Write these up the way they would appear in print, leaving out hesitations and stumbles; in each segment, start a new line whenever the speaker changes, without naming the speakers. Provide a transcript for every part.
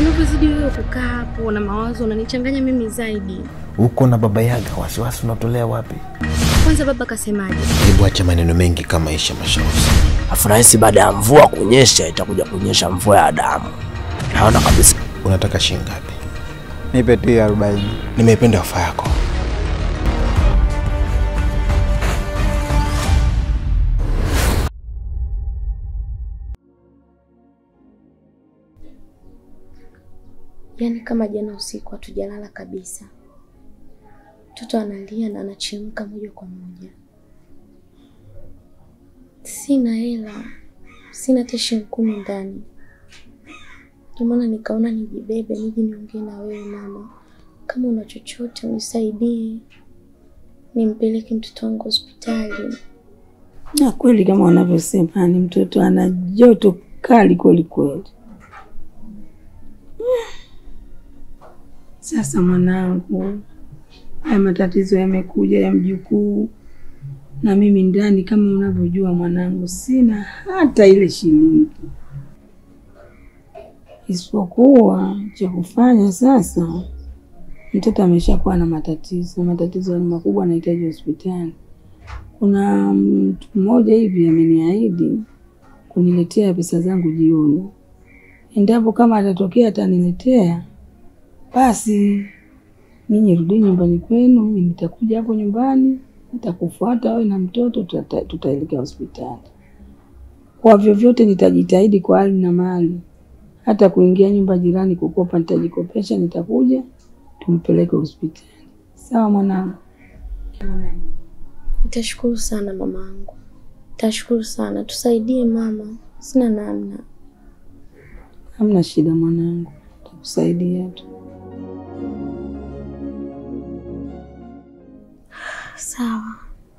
Unapozidi wewe kukaa hapo na mawazo unanichanganya mimi zaidi.
Uko na baba Yaga, wasiwasi unatolea wapi?
Kwanza baba kasemaje?
Hebu acha maneno mengi kama Isha Mashauzi.
Afurahi baada ya mvua kunyesha itakuja kunyesha mvua ya damu. Naona kabisa.
Unataka shilingi ngapi?
Nipe tu 40.
Nimeipenda ofa yako.
Yaani kama jana usiku hatujalala kabisa. Mtoto analia na anachemka moja kwa moja. Sina hela. Sina shilingi 10 ndani. Ndio maana nikaona nijibebe nije niongee na wewe mama. Kama una chochote unisaidie. Nimpeleke mtoto wangu hospitali.
Na kweli kama wanavyosema ni mtoto ana joto kali kweli kweli. Sasa mwanangu, haya matatizo yamekuja ya mjukuu. Na mimi ndani kama unavyojua mwanangu sina hata ile shilingi. Isipokuwa cha kufanya sasa, mtoto ameshakuwa na matatizo. Matatizo ni makubwa, anahitaji hospitali. Kuna mtu mmoja hivi ameniahidi kuniletea pesa zangu jioni. Endapo kama atatokea ataniletea, basi ninyi rudi nyumbani kwenu, mimi nitakuja hapo nyumbani, nitakufuata wewe na mtoto, tutaelekea hospitali. Kwa vyovyote nitajitahidi kwa hali na mali. Hata kuingia nyumba jirani kukopa nitajikopesha, nitakuja tumpeleke hospitali. Sawa mwanangu?
Nitashukuru sana mamangu. Nitashukuru sana. Tusaidie mama. Sina namna.
Hamna shida mwanangu. Tutakusaidia tu.
Sawa.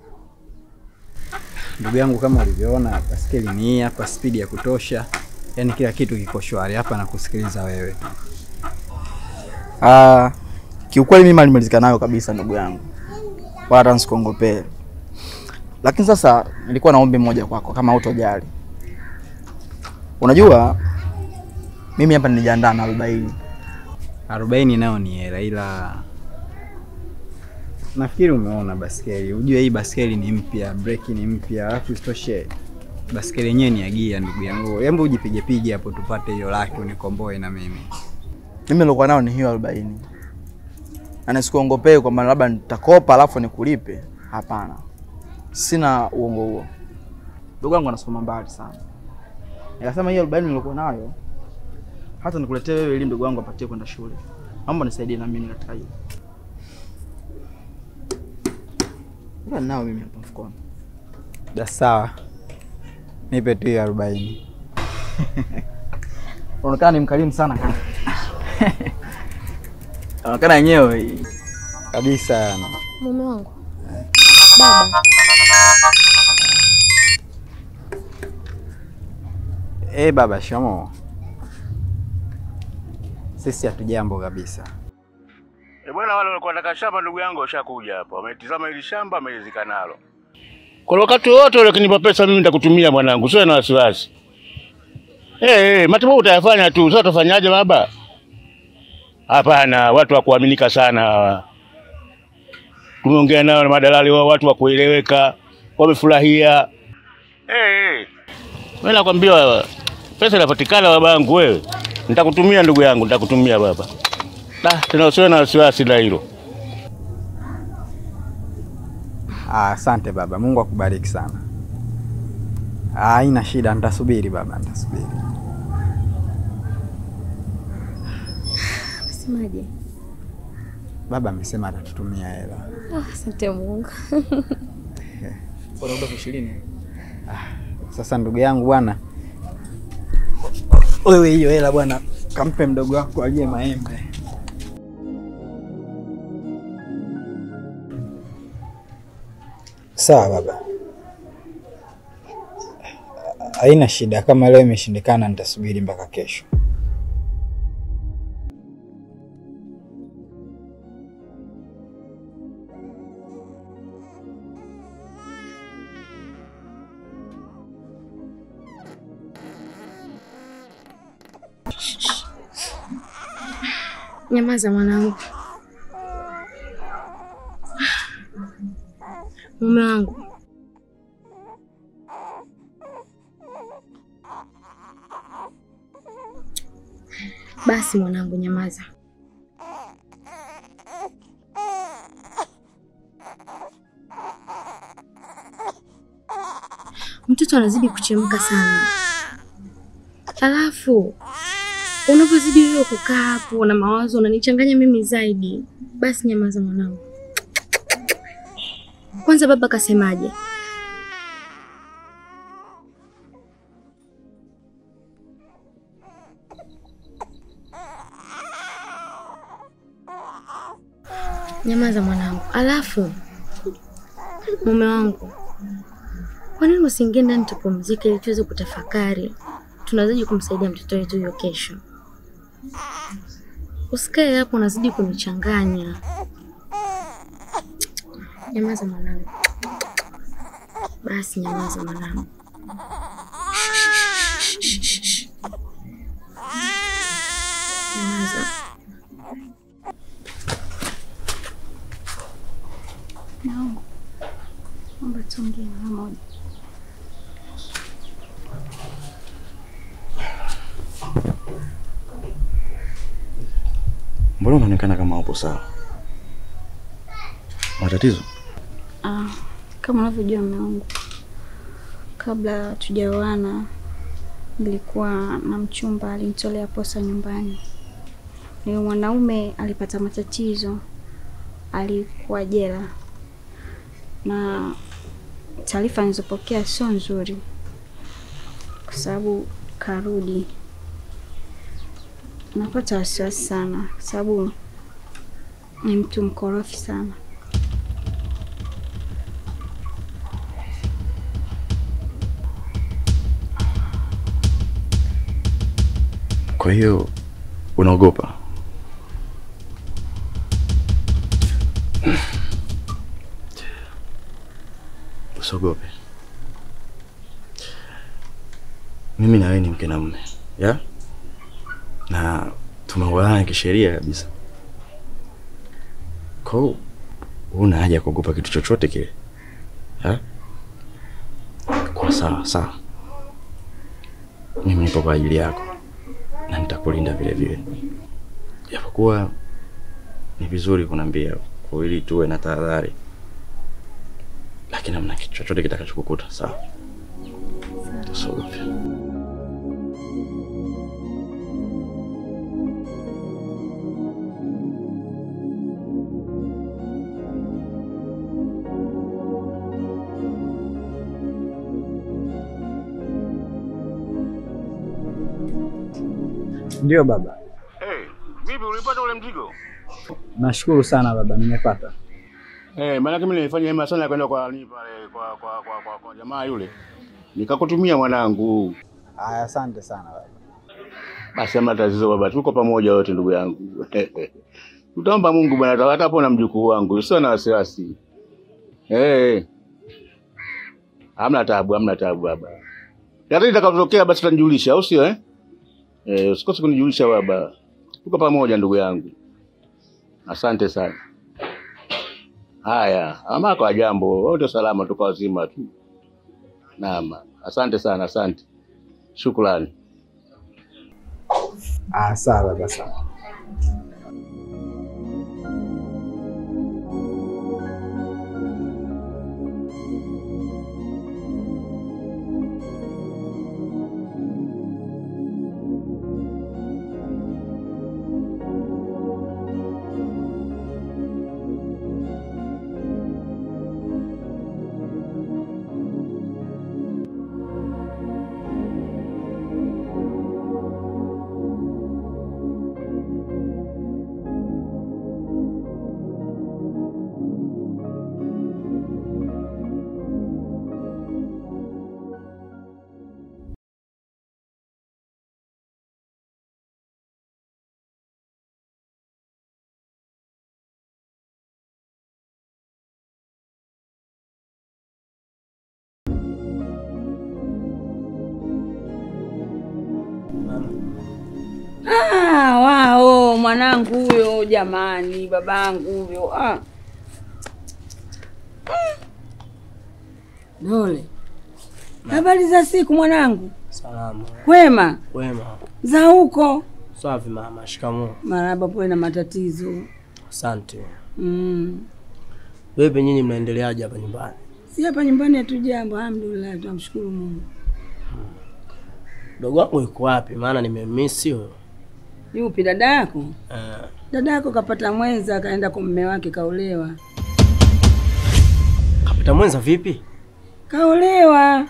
Ndugu yangu, kama ulivyoona baskeli ni hii hapa, speed ya kutosha. Yaani kila kitu kiko shwari hapa na kusikiliza wewe.
Kiukweli mimi nimeridhika nayo kabisa ndugu yangu. Wala nsikongopee. Lakini sasa nilikuwa na ombi moja kwako kama hutojali. Unajua mimi hapa nilijiandaa na 40.
40 nayo ni hela, ila nafikiri umeona baskeli. Unajua hii baskeli ni mpya, breki ni mpya, alafu isitoshe baskeli yenyewe ni ya gia ndugu yangu. Hebu ujipige hapo tupate hiyo laki unikomboe na mimi.
Mimi nilikuwa nao ni hiyo 40. Na nisikuongopee kwamba labda nitakopa alafu nikulipe. Hapana. Sina uongo huo. Ndugu yangu anasoma mbali sana. Nikasema hiyo 40 nilikuwa nayo hata nikuletee wewe ili ndugu yangu apatie kwenda shule. Naomba nisaidie na mimi katika hiyo. Mbona nao mimi hapa mfukoni?
Sawa. Nipe tu 40.
Unaonekana ni mkarimu sana kaka. Unaonekana yenyewe
kabisa.
Mume wangu. Baba.
Baba, shamo. Sisi hatujambo kabisa.
Bwana, wale walikuwa nataka shamba ndugu yangu washakuja hapa. Wametizama hili shamba, wamelizika nalo. Kwa wakati wote ule kinipa pesa mimi nitakutumia mwanangu. Sio na wasiwasi. Matibabu utayafanya tu. Sasa utafanyaje baba? Hapana, watu wa kuaminika sana hawa. Tumeongea nao na madalali wao, watu wa kueleweka, wamefurahia. Mimi nakwambia pesa inapatikana babangu wewe. Nitakutumia ndugu yangu, nitakutumia baba. Tena usiwe na wasiwasi na hilo.
Asante baba, Mungu akubariki sana. Haina shida, nitasubiri baba, nitasubiri.
Asemaje?
Baba amesema atatutumia hela.
Asante Mungu.
Unaomba 20.
Sasa ndugu yangu bwana, wewe hiyo hela bwana kampe mdogo wako aliye maembe. Sawa baba. Haina shida, kama leo imeshindikana nitasubiri mpaka kesho.
Nyamaza mwanangu. Mume wangu. Basi mwanangu, nyamaza. Mtoto anazidi kuchemka sana. Alafu unapozidi wewe kukaa hapo na mawazo unanichanganya mimi zaidi. Basi nyamaza mwanangu. Kwanza baba kasemaje? Nyamaza mwanangu. Alafu mume wangu, kwa nini usiingie ndani tupumzike ili tuweze kutafakari tunawezaje kumsaidia mtoto wetu hiyo kesho? Usikae hapo unazidi kunichanganya. Nyamaza mwanangu. Basi nyamaza mwanangu. Nyamaza. Naomba tuongee mara moja.
Mbona unaonekana kama upo sawa? Matatizo?
Kama unavyojua mume wangu, kabla tujaoana nilikuwa na mchumba alinitolea posa nyumbani. Ni mwanaume alipata matatizo, alikuwa jela. Na taarifa nilizopokea sio nzuri, kwa sababu karudi. Napata wasiwasi sana kwa sababu ni mtu mkorofi sana.
Kwa hiyo unaogopa? Usiogope. Mimi na wewe ni mke na mume, ya? Na tumeoana kisheria kabisa. Kwa hiyo huna haja kuogopa kitu chochote kile. Ya? Kwa sawa. Mimi nipo kwa ajili yako na nitakulinda vile vile. Japokuwa ni vizuri kunambia kwa ili tuwe na tahadhari. Lakini hamna kitu chochote kitakachokukuta, sawa? Usiogope.
Ndio baba.
Vipi ulipata ule mzigo?
Nashukuru sana baba, nimepata.
Maana mimi nilifanya hema sana kwenda kwa nini pale kwa jamaa yule. Nikakutumia mwanangu.
Haya, asante sana baba.
Basi hamna tatizo baba, tuko pamoja wote ndugu yangu. Tutaomba Mungu bwana, hata hapo na mjukuu wangu, usio na wasiwasi. Hamna taabu baba. Yale itakapotokea basi utanijulisha, au sio usikose kunijulisha baba. Tuko pamoja ndugu yangu. Asante sana. Haya, ama kwa jambo, wote salama, tuko wazima tu. Naam, asante sana, asante. Shukrani.
Sawa baba, sawa.
Wao mwanangu huyo. huyo jamani, babangu huyo. Dole. Habari za siku mwanangu?
Salama.
Kwema?
Kwema.
Za huko?
Safi mama, shikamoo.
Marahaba, pole na matatizo.
Asante. Wewe nyinyi mnaendeleaje hapa nyumbani?
Si hapa nyumbani hatujambo, alhamdulillah, tunamshukuru Mungu.
Dogo wako yuko wapi? Maana nimemiss huyo.
Yupi dada yako? Dada yako kapata mwenza, akaenda kwa mume wake, kaolewa.
Kapata mwenza vipi?
Kaolewa.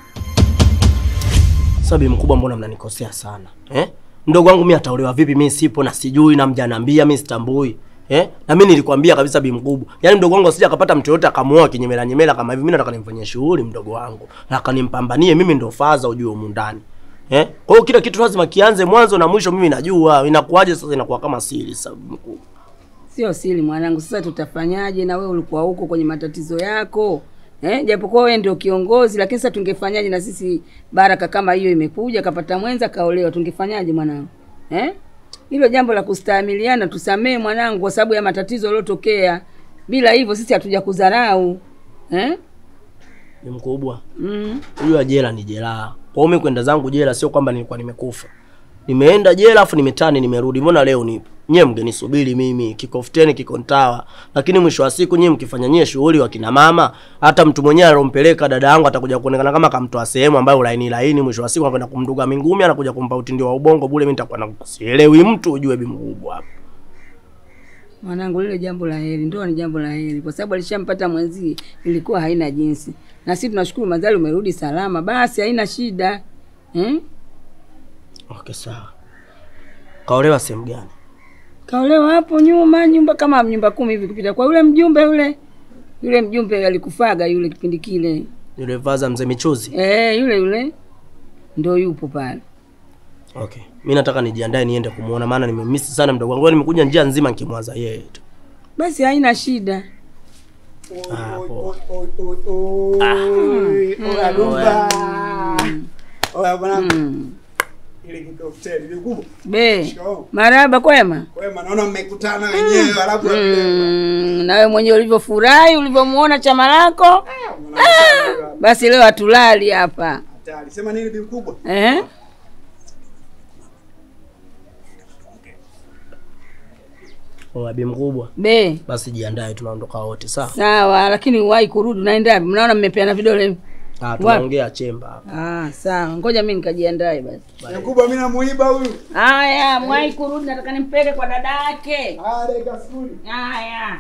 Sabi mkubwa, mbona mnanikosea sana? Mdogo wangu mimi ataolewa vipi? Mimi sipo na sijui na mjaniambia mimi sitambui. Na mimi nilikwambia kabisa bi mkubwa. Yaani mdogo wangu asije akapata mtu yote akamuoa kinyemela kama hivi. Mimi nataka nimfanyie shughuli mdogo wangu. Na akanimpambanie, mimi ndo faza ujue humu ndani. Kwa hiyo kila kitu lazima kianze mwanzo na mwisho mimi najua. Inakuaje sasa, inakuwa kama siri sababu mkubwa.
Sio siri mwanangu, sasa tutafanyaje na wewe ulikuwa huko kwenye matatizo yako? Japokuwa wewe ndio kiongozi, lakini sasa tungefanyaje na sisi baraka kama hiyo imekuja kapata mwenza kaolewa, tungefanyaje mwanangu? Hilo jambo la kustahimiliana, tusamee mwanangu kwa sababu ya matatizo yaliyotokea. Bila hivyo sisi hatuja kudharau.
Ni mkubwa. Unajua jela ni jela. Kwa mimi kwenda zangu jela sio kwamba nilikuwa nimekufa. Nimeenda jela afu nimetani nimerudi. Mbona leo nipo? Nyie mgenisubiri mimi kikofuteni kikontawa. Lakini mwisho wa siku nyie mkifanya nyie shughuli wa kina mama, hata mtu mwenyewe alompeleka dada yangu atakuja kuonekana kama kamtoa sehemu ambayo laini mwisho wa siku anakwenda kumduga mingumi, anakuja kumpa utindio wa ubongo bure. Mimi nitakuwa nakusielewi mtu ujue bi mkubwa hapa.
Mwanangu lile jambo la heri, ndio ni jambo la heri kwa sababu alishampata mwenzi, ilikuwa haina jinsi. Na sisi tunashukuru madhali umerudi salama, basi haina shida.
Okay sawa. Kaolewa sehemu gani?
Kaolewa hapo nyumba kama nyumba 10 hivi kupita kwa yule mjumbe yule mjumbe alikufaga yule kipindi kile.
Yule vaza mzee michuzi?
Yule ndio yupo pale.
Okay. Mimi nataka nijiandae niende kumuona maana nimemiss sana mdogo wangu. Nimekuja njia nzima nikimwaza yeye tu.
Basi haina shida.
Oya bwana. Ile kikofuteni ni kubwa.
Marahaba, kwema?
Kwema, naona mmekutana wenyewe alafu
na wewe mwenyewe ulivyofurahi ulivyomuona chama lako. Basi leo atulali hapa.
Hatari. Sema nini bi mkubwa?
Bi mkubwa. Basi jiandae tunaondoka wote sawa?
Sawa, lakini uwahi kurudi unaenda wapi? Mnaona mmepeana vidole.
Tunaongea chemba hapa.
Sawa. Ngoja mimi nikajiandae basi.
Mkubwa mimi namuiba huyu.
Haya, mwahi kurudi nataka nimpeleke kwa dada yake.
Dakika sifuri.
Haya.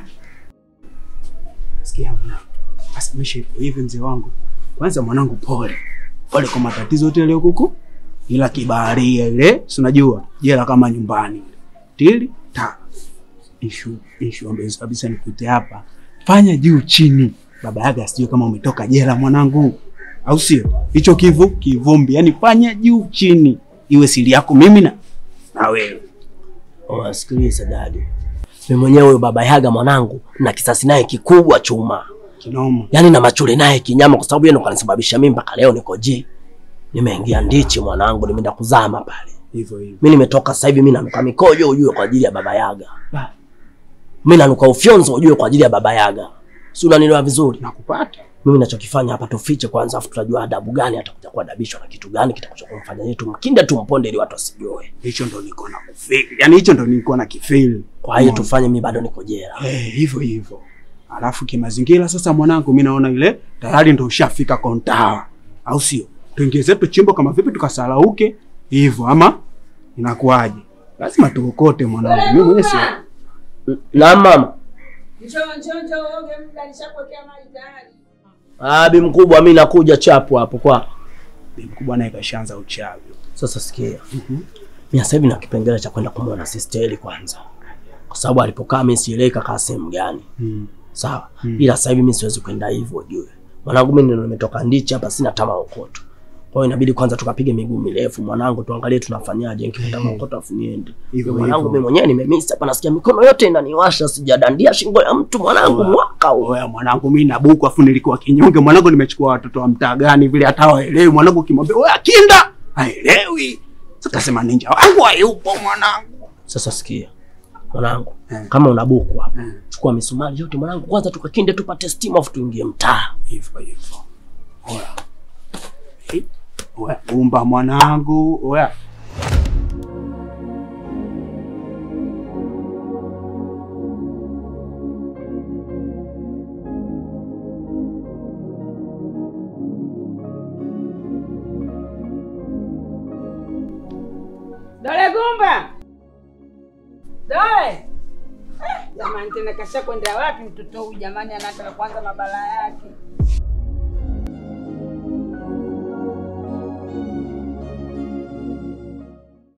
Sikia mwanangu. Basi mwisho hivi mzee wangu. Kwanza mwanangu pole. Pole kwa matatizo yote leo kuku. Ila kibaharia ile, si unajua, jela kama nyumbani. Tili ta. Issue ambayo kabisa nikuite hapa. Fanya juu chini. Baba Yaga asijue kama umetoka jela mwanangu. Au sio? Hicho kivumbi. Yaani fanya juu chini. Iwe siri yako mimi na wewe.
Sikiliza dadi. Mimi mwenyewe huyo Baba Yaga mwanangu na kisasi naye kikubwa chuma.
Kinoma.
Yaani na machule naye kinyama kwa sababu yeye ndo kanisababisha mimi mpaka leo niko nimeingia ndichi mwanangu, nimeenda kuzama pale.
Hivyo.
Mimi nimetoka sasa hivi mimi nanuka mikojo ujue kwa ajili ya Baba Yaga. Mimi nanuka ufyonzo ujue kwa ajili ya Baba Yaga. Si unanielewa vizuri?
Nakupata.
Mimi ninachokifanya hapa tufiche kwanza afu tutajua adabu gani atakuja kuadabishwa na kitu gani kitakuja kumfanya yetu mkinda tumponde ili watu wasijue.
Hicho ndo niko na kufeel. Yaani hicho ndo niko na kifeel.
Kwa hiyo tufanye mimi bado niko jela.
Hivyo. Alafu kimazingira sasa mwanangu mimi naona ile tayari ndo ushafika kontawa. Au sio? Tuingie zetu chimbo kama vipi tukasalauke hivyo ama inakuaje? Lazima tuokote mwanangu. Mimi mwenyewe si.
Na mama.
Njoo oge muda nishakuwekea maji tayari.
Bi mkubwa mimi nakuja chapu hapo kwa.
Bi mkubwa naye kashaanza uchawi.
Sasa sikia. Mimi sasa hivi na kipengele cha kwenda kumuona sister kwanza. Kwa sababu alipokaa mimi sieleka kaa sehemu gani. Sawa. Ila sasa hivi mimi siwezi kwenda hivyo ujue. Mwanangu mimi ndio nimetoka ndichi hapa sina tama ukoto. Kwa hiyo inabidi kwanza tukapige miguu mirefu mwanangu tuangalie tunafanyaje nikipata ukoto afu niende. Mwanangu mimi mwenyewe nimemiss hapa nasikia mikono yote inaniwasha sijadandia shingo ya mtu mwanangu mwaka huu.
Oya mwanangu mimi na buku afu nilikuwa kinyonge mwanangu nimechukua watoto wa mtaa gani vile hata waelewi mwanangu kimwambia oya kinda haelewi. Sasa sema ninja wangu hayupo mwanangu.
Sasa sikia. Mwanangu, kama una buku hapa, chukua misumari yote mwanangu, kwanza tukakinde tupate steam afu tuingie mtaa.
Hivyo. Oya, umba mwanangu, oya.
Dole Gumba. Dole. Jamani tena kasha kwenda wapi mtoto huyu jamani, anataka kwanza mabala yake.